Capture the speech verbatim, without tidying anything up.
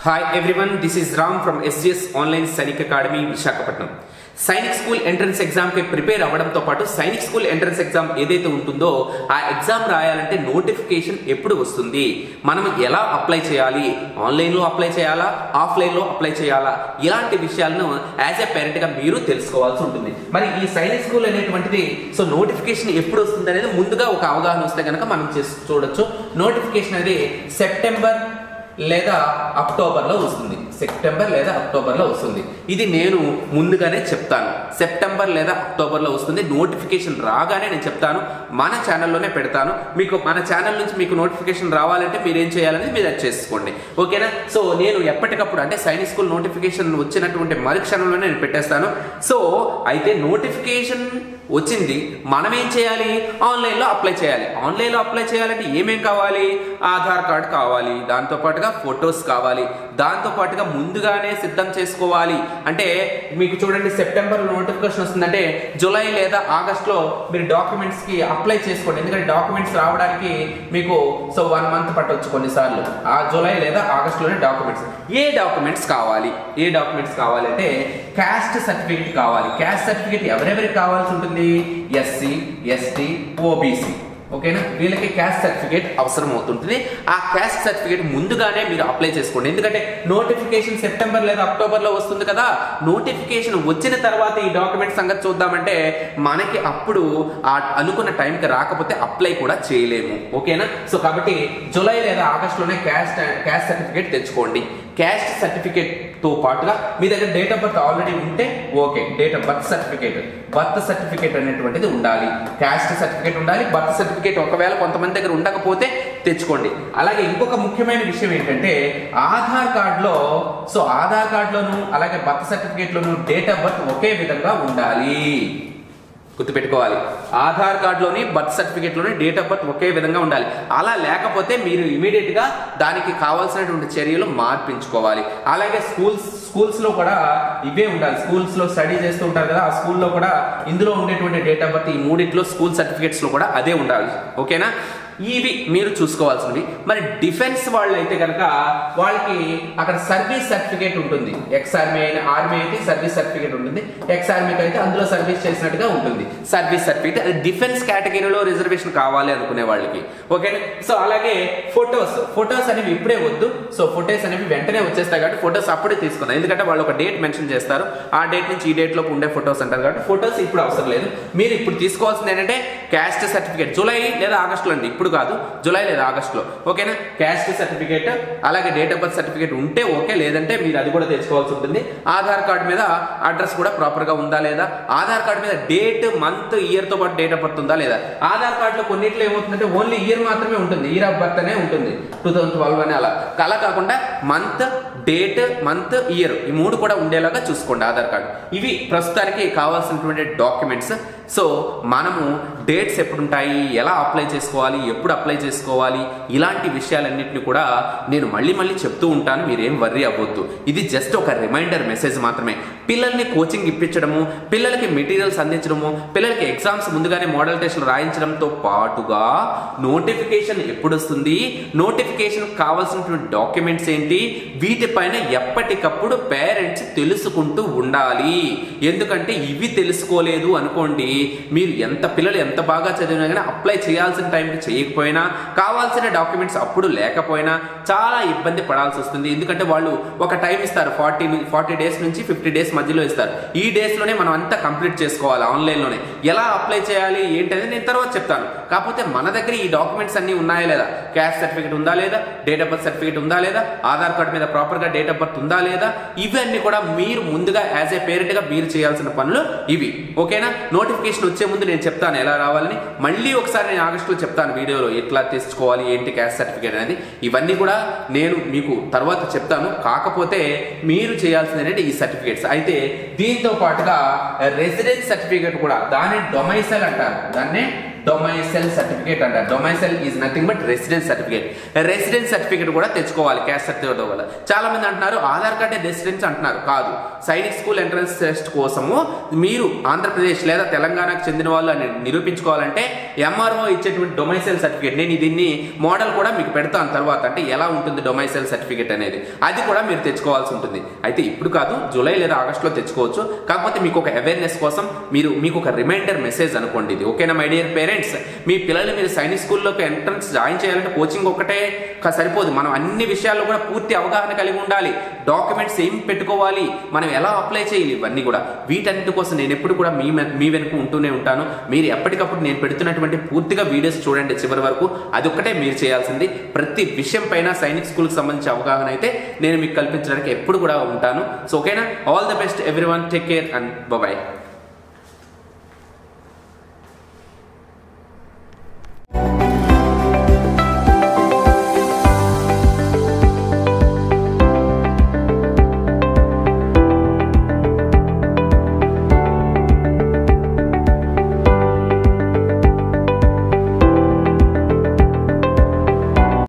Hi everyone, this is Ram from S G S Online Sainik Academy, Visakhapatnam. Sainik school entrance ఎగ్జామ్కి prepare అవ్వడంతో పాటు Sainik school entrance exam ఏదైతే ఉంటుందో ఆ exam రాయాలంటే నోటిఫికేషన్ ఎప్పుడు వస్తుంది, మనం ఎలా అప్లై చేయాలి, ఆన్లైన్లో అప్లై చేయాలా, ఆఫ్లైన్లో అప్లై చేయాలా, ఇలాంటి విషయాలను యాజ్ ఎ పేరెంట్గా మీరు తెలుసుకోవాల్సి ఉంటుంది. మరి ఈ సైనిక్ స్కూల్ అనేటువంటిది సో నోటిఫికేషన్ ఎప్పుడు వస్తుంది అనేది ముందుగా ఒక అవగాహన వస్తే కనుక మనం చూడొచ్చు. నోటిఫికేషన్ అనేది సెప్టెంబర్ లేదా అక్టోబర్లో వస్తుంది. సెప్టెంబర్ లేదా అక్టోబర్లో వస్తుంది. ఇది నేను ముందుగానే చెప్తాను, సెప్టెంబర్ లేదా అక్టోబర్లో వస్తుంది. నోటిఫికేషన్ రాగానే నేను చెప్తాను, మన ఛానల్లోనే పెడతాను. మీకు మన ఛానల్ నుంచి మీకు నోటిఫికేషన్ రావాలంటే మీరు ఏం చేయాలని మీరు అది చేసుకోండి, ఓకేనా? సో నేను ఎప్పటికప్పుడు అంటే సైనిక్ స్కూల్ నోటిఫికేషన్ వచ్చినటువంటి మరుక్షణంలోనే నేను పెట్టేస్తాను. సో అయితే నోటిఫికేషన్ వచ్చింది, మనం ఏం చేయాలి, ఆన్లైన్లో అప్లై చేయాలి. ఆన్లైన్లో అప్లై చేయాలంటే ఏమేం కావాలి, ఆధార్ కార్డ్ కావాలి, దాంతో పాటుగా ఫొటోస్ కావాలి, దాంతో పాటుగా ముందుగానే సిద్ధం చేసుకోవాలి. అంటే మీకు చూడండి, సెప్టెంబర్ నోటిఫికేషన్ వస్తుందంటే జూలై లేదా ఆగస్ట్లో మీరు డాక్యుమెంట్స్ కి అప్లై చేసుకోండి. ఎందుకంటే డాక్యుమెంట్స్ రావడానికి మీకు సో వన్ మంత్ పట్టవచ్చు కొన్నిసార్లు. ఆ జూలై లేదా ఆగస్ట్లోనే డాక్యుమెంట్స్ ఏ డాక్యుమెంట్స్ కావాలి ఏ డాక్యుమెంట్స్ కావాలి అంటే క్యాస్ట్ సర్టిఫికేట్ కావాలి. క్యాస్ట్ సర్టిఫికేట్ ఎవరెవరికి కావాల్సి ఉంటుంది, ఎస్సీ, ఎస్టీ, ఓబీసీ, ఓకేనా? వీళ్ళకి క్యాస్ట్ సర్టిఫికేట్ అవసరం అవుతుంటుంది. ఆ క్యాస్ట్ సర్టిఫికేట్ ముందుగానే మీరు అప్లై చేసుకోండి. ఎందుకంటే నోటిఫికేషన్ సెప్టెంబర్ లేదా అక్టోబర్లో వస్తుంది కదా, నోటిఫికేషన్ వచ్చిన తర్వాత ఈ డాక్యుమెంట్ సంగతి చూద్దామంటే మనకి అప్పుడు ఆ అనుకున్న టైంకి రాకపోతే అప్లై కూడా చేయలేము, ఓకేనా? సో కాబట్టి జూలై లేదా ఆగస్ట్లోనే క్యాస్ట్ క్యాస్ట్ సర్టిఫికేట్ తెచ్చుకోండి. క్యాస్ట్ సర్టిఫికేట్ తో పాటుగా మీ దగ్గర డేట్ ఆఫ్ బర్త్ ఆల్రెడీ ఉంటే okay, date of birth certificate birth certificate అనేటువంటిది ఉండాలి. క్యాస్ట్ సర్టిఫికేట్ ఉండాలి, బర్త్ సర్టిఫికేట్ ఒకవేళ కొంతమంది దగ్గర ఉండకపోతే తెచ్చుకోండి. అలాగే ఇంకొక ముఖ్యమైన విషయం ఏంటంటే ఆధార్ కార్డులో సో ఆధార్ కార్డులోను అలాగే బర్త్ సర్టిఫికేట్లోను డేట్ ఆఫ్ బర్త్ ఒకే విధంగా ఉండాలి. గుర్తుపెట్టుకోవాలి, ఆధార్ కార్డులోని బర్త్ సర్టిఫికేట్లోని డేట్ ఆఫ్ బర్త్ ఒకే విధంగా ఉండాలి. అలా లేకపోతే మీరు ఇమీడియట్ గా దానికి కావాల్సినటువంటి చర్యలు మార్పించుకోవాలి. అలాగే స్కూల్స్ స్కూల్స్ లో కూడా ఇవే ఉండాలి. స్కూల్స్ లో స్టడీ చేస్తూ ఉంటారు కదా, ఆ స్కూల్లో కూడా ఇందులో ఉండేటువంటి డేట్ ఆఫ్ బర్త్ ఈ మూడిట్లో స్కూల్ సర్టిఫికేట్స్ లో కూడా అదే ఉండాలి, ఓకేనా? ఇవి మీరు చూసుకోవాల్సినవి. మరి డిఫెన్స్ వాళ్ళు అయితే కనుక వాళ్ళకి అక్కడ సర్వీస్ సర్టిఫికేట్ ఉంటుంది. ఎక్స్ ఆర్మీ అయిన ఆర్మీ అయితే సర్వీస్ సర్టిఫికేట్ ఉంటుంది, ఎక్స్ ఆర్మీకి అయితే అందులో సర్వీస్ చేసినట్టుగా ఉంటుంది సర్వీస్ సర్టిఫికేట్. అది డిఫెన్స్ కేటగిరీలో రిజర్వేషన్ కావాలి అనుకునే వాళ్ళకి, ఓకే? సో అలాగే ఫొటోస్ ఫొటోస్ అనేవి ఇప్పుడే వద్దు. సో ఫొటోస్ అనేవి వెంటనే వచ్చేస్తాయి కాబట్టి ఫొటోస్ అప్పుడే తీసుకుందాం. ఎందుకంటే వాళ్ళు ఒక డేట్ మెన్షన్ చేస్తారు, ఆ డేట్ నుంచి ఈ డేట్ లోపు ఉండే ఫొటోస్ అంటారు కాబట్టి ఫొటోస్ ఇప్పుడు అవసరం లేదు. మీరు ఇప్పుడు తీసుకోవాల్సింది ఏంటంటే క్యాస్ట్ సర్టిఫికేట్. జూలై లేదా ఆగస్టులో అండి, ఇప్పుడు కాదు, జూలై లేదా ఆగస్టులో, ఓకేనా? క్యాస్ట్ సర్టిఫికేట్ అలాగే డేట్ ఆఫ్ బర్త్ సర్టిఫికేట్ ఉంటే ఓకే, లేదంటే మీరు అది కూడా తెచ్చుకోవాల్సి ఉంటుంది. ఆధార్ కార్డు మీద అడ్రస్ కూడా ప్రాపర్ గా ఉందా లేదా, ఆధార్ కార్డు మీద డేట్ మంత్ ఇయర్ తో పాటు డేట్ ఆఫ్ బర్త్ ఉందా లేదా. ఆధార్ కార్డులో కొన్నిట్లో ఏమవుతుందంటే ఓన్లీ ఇయర్ మాత్రమే ఉంటుంది, ఇయర్ ఆఫ్ బర్త్ అనే ఉంటుంది, టూ థౌసండ్ ట్వెల్వ్ అని. అలా అలా కాకుండా మంత్, డేట్, మంత్, ఇయర్ ఈ మూడు కూడా ఉండేలాగా చూసుకోండి ఆధార్ కార్డు. ఇవి ప్రస్తుతానికి కావాల్సినటువంటి డాక్యుమెంట్స్. సో మనము డేట్స్ ఎప్పుడు ఉంటాయి, ఎలా అప్లై చేసుకోవాలి, ఎప్పుడు అప్లై చేసుకోవాలి, ఇలాంటి విషయాలన్నింటినీ కూడా నేను మళ్ళీ మళ్ళీ చెప్తూ ఉంటాను, మీరేం వర్రీ అవ్వద్దు. ఇది జస్ట్ ఒక రిమైండర్ మెసేజ్ మాత్రమే. పిల్లల్ని కోచింగ్ ఇప్పించడము, పిల్లలకి మెటీరియల్స్ అందించడము, పిల్లలకి ఎగ్జామ్స్ ముందుగానే మోడల్ టెస్టులు రాయించడంతో పాటుగా నోటిఫికేషన్ ఎప్పుడు వస్తుంది, నోటిఫికేషన్ కావాల్సినటువంటి డాక్యుమెంట్స్ ఏంటి, వీటిపైన ఎప్పటికప్పుడు పేరెంట్స్ తెలుసుకుంటూ ఉండాలి. ఎందుకంటే ఇవి తెలుసుకోలేదు అనుకోండి, మీరు ఎంత పిల్లలు ఎంత బాగా చదివినా కానీ అప్లై చేయాల్సిన టైంకి చేయకపోయినా, కావాల్సిన డాక్యుమెంట్స్ అప్పుడు లేకపోయినా చాలా ఇబ్బంది పడాల్సి వస్తుంది. ఎందుకంటే వాళ్ళు ఒక టైం ఇస్తారు, ఫార్టీ ఫార్టీ డేస్ నుంచి ఫిఫ్టీ డేస్ మధ్యలో ఇస్తారు. ఈ డేస్ లోనే మనం అంతా కంప్లీట్ చేసుకోవాలి ఆన్లైన్లోనే. ఎలా అప్లై చేయాలి ఏంటనేది నేను తర్వాత చెప్తాను. కాకపోతే మన దగ్గర ఈ డాక్యుమెంట్స్ అన్ని ఉన్నాయా లేదా, క్యాస్ట్ సర్టిఫికేట్ ఉందా లేదా, డేట్ ఆఫ్ బర్త్ సర్టిఫికేట్ ఉందా లేదా, ఆధార్ కార్డు మీద ప్రాపర్ గా డేట్ ఆఫ్ బర్త్ ఉందా లేదా, ఇవన్నీ కూడా మీరు ముందుగా యాజ్ ఏ పేరెంట్ గా మీరు చేయాల్సిన పనులు ఇవి, ఓకేనా? నోటిఫికేషన్ వచ్చే ముందు నేను చెప్తాను ఎలా రావాలని. మళ్ళీ ఒకసారి నేను ఆగస్టులో చెప్తాను వీడియోలో ఎట్లా తెచ్చుకోవాలి ఏంటి క్యాస్ట్ సర్టిఫికేట్ అనేది. ఇవన్నీ కూడా నేను మీకు తర్వాత చెప్తాను. కాకపోతే మీరు చేయాల్సింది ఏంటంటే ఈ సర్టిఫికేట్స్. అయితే దీంతో పాటుగా రెసిడెన్స్ సర్టిఫికేట్ కూడా, దాన్ని డొమైసైల్ అంటారు, దాన్ని డొమైసైల్ సర్టిఫికేట్ అంటారు. Domicile is nothing but residence certificate. Residence certificate కూడా తెచ్చుకోవాలి క్యాస్ట్ సర్టిఫికేట్ వల్ల. చాలా మంది అంటున్నారు ఆధార్ కార్డే రెసిడెన్స్ అంటున్నారు. కాదు, సైనిక్ స్కూల్ ఎంట్రన్స్ టెస్ట్ కోసము మీరు ఆంధ్రప్రదేశ్ లేదా తెలంగాణకు చెందిన వాళ్ళు అని నిరూపించుకోవాలంటే ఎంఆర్ఓ ఇచ్చేటువంటి డొమైసైల్ సర్టిఫికేట్, నేను దీన్ని మోడల్ కూడా మీకు పెడతాను తర్వాత, అంటే ఎలా ఉంటుంది డొమైసైల్ సర్టిఫికేట్ అనేది, అది కూడా మీరు తెచ్చుకోవాల్సి ఉంటుంది. అయితే ఇప్పుడు కాదు, జూలై లేదా ఆగస్టులో తెచ్చుకోవచ్చు. కాకపోతే మీకు ఒక అవేర్నెస్ కోసం మీరు మీకు ఒక రిమైండర్ మెసేజ్ అనుకోండి ఇది. ఓకేనా మై డియర్ పేరెంట్స్? మీ పిల్లల్ని మీరు సైనిక్ స్కూల్లోకి ఎంట్రన్స్ జాయిన్ చేయాలంటే కోచింగ్ ఒకటే సరిపోదు. మనం అన్ని విషయాల్లో కూడా పూర్తి అవగాహన కలిగి ఉండాలి. డాక్యుమెంట్స్ ఏం పెట్టుకోవాలి, మనం ఎలా అప్లై చేయాలి, ఇవన్నీ కూడా వీటన్నిటి కోసం నేను ఎప్పుడు కూడా మీ మీ వెనుక ఉంటూనే ఉంటాను. మీరు ఎప్పటికప్పుడు నేను పెడుతున్నటువంటి పూర్తిగా వీడియోస్ చూడండి చివరి వరకు. అది ఒక్కటే మీరు చేయాల్సింది. ప్రతి విషయం పైన సైనిక్ స్కూల్కి సంబంధించి అవగాహన అయితే నేను మీకు కల్పించడానికి ఎప్పుడు కూడా ఉంటాను. సో ఓకేనా, all the best everyone, take care and bye.